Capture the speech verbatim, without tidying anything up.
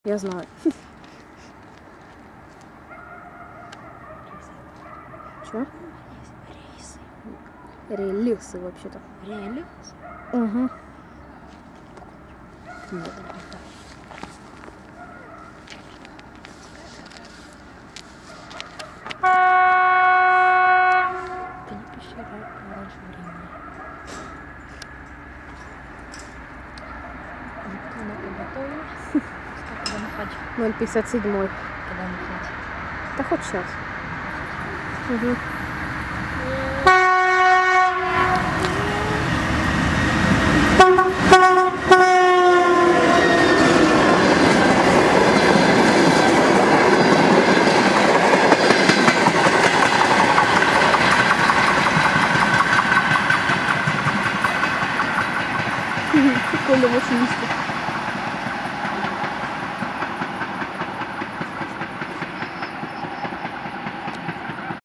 Я знаю. Чё? Релисы вообще-то. Релисы? Угу. Нет. Ты не пиши раньше времени. Она подготовила. Когда мы хотим. ноль пятьдесят семь. Когда мы хотим. Да хоть сейчас. Угу.